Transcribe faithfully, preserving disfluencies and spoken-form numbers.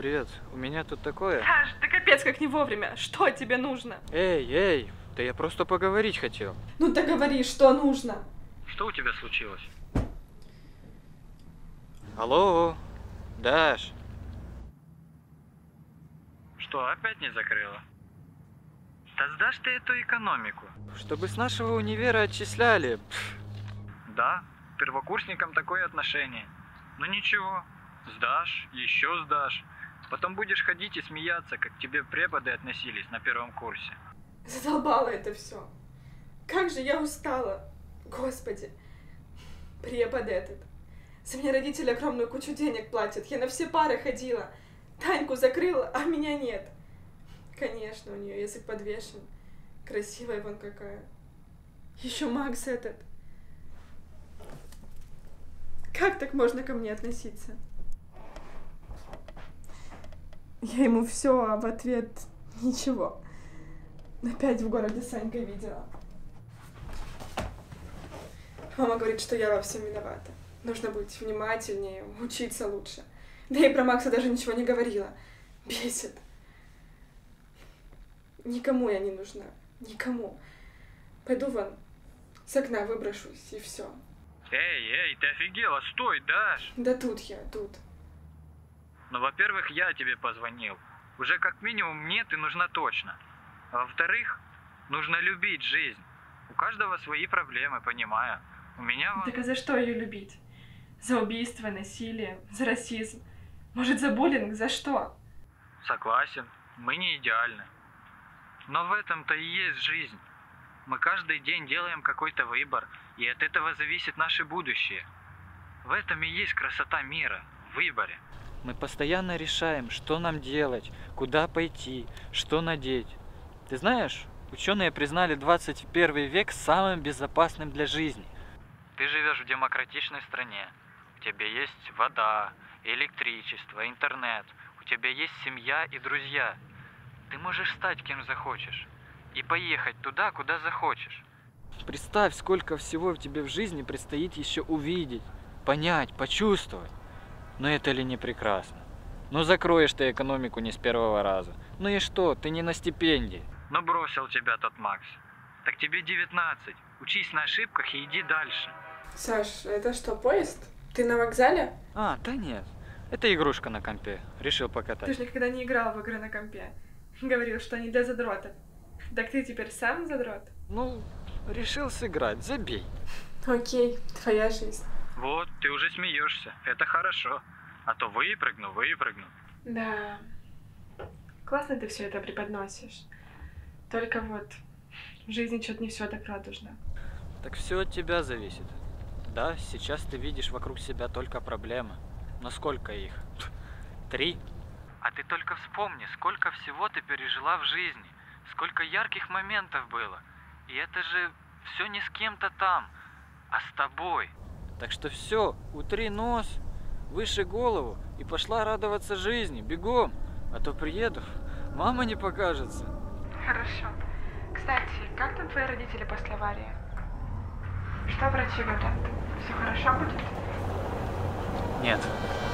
привет. У меня тут такое... Саш, ты капец как не вовремя. Что тебе нужно? Эй, эй, да я просто поговорить хотел. Ну ты говори, что нужно. Что у тебя случилось? Алло, Даш. Что, опять не закрыла? Да сдашь ты эту экономику. Чтобы с нашего универа отчисляли. Пф. Да, первокурсникам такое отношение. Ну ничего, сдашь, еще сдашь. Потом будешь ходить и смеяться, как к тебе преподы относились на первом курсе. Задолбало это все. Как же я устала. Господи. Препод этот. За меня родители огромную кучу денег платят. Я на все пары ходила. Таньку закрыла, а меня нет. Конечно, у нее язык подвешен. Красивая вон какая. Еще Макс этот. Как так можно ко мне относиться? Я ему все, а в ответ ничего. Опять в городе с Санькой видела. Мама говорит, что я во всем виновата. Нужно быть внимательнее, учиться лучше. Да и про Макса даже ничего не говорила. Бесит. Никому я не нужна. Никому. Пойду вон с окна выброшусь, и все. Эй, эй, ты офигела? Стой, Даш! Да тут я, тут. Ну, во-первых, я тебе позвонил. Уже как минимум мне ты нужна точно. А во-вторых, нужно любить жизнь. У каждого свои проблемы, понимаю. У меня... Так а за что ее любить? За убийство, насилие, за расизм? Может, за буллинг? За что? Согласен, мы не идеальны. Но в этом-то и есть жизнь. Мы каждый день делаем какой-то выбор, и от этого зависит наше будущее. В этом и есть красота мира, в выборе. Мы постоянно решаем, что нам делать, куда пойти, что надеть. Ты знаешь, ученые признали двадцать первый век самым безопасным для жизни. Ты живешь в демократичной стране. У тебя есть вода, электричество, интернет. У тебя есть семья и друзья. Ты можешь стать кем захочешь и поехать туда, куда захочешь. Представь, сколько всего тебе в жизни предстоит еще увидеть, понять, почувствовать. Но это ли не прекрасно? Ну закроешь ты экономику не с первого раза. Ну и что, ты не на стипендии. Ну бросил тебя тот Макс. Так тебе девятнадцать. Учись на ошибках и иди дальше. Саш, это что, поезд? Ты на вокзале? А, да нет. Это игрушка на компе. Решил покатать. Ты же никогда не играл в игры на компе. Говорил, что они для задротов. Так ты теперь сам задрот? Ну, решил сыграть. Забей. Окей, твоя жизнь. Вот, ты уже смеешься. Это хорошо. А то выпрыгну, выпрыгну. Да. Классно ты все это преподносишь. Только вот в жизни что-то не все так радужно. Так все от тебя зависит. Да, сейчас ты видишь вокруг себя только проблемы. Но сколько их? Три? А ты только вспомни, сколько всего ты пережила в жизни. Сколько ярких моментов было. И это же все не с кем-то там, а с тобой. Так что все, утри нос, выше голову и пошла радоваться жизни. Бегом, а то приеду, мама не покажется. Хорошо. Кстати, как там твои родители после аварии? Что врачи говорят? Все хорошо будет? Нет,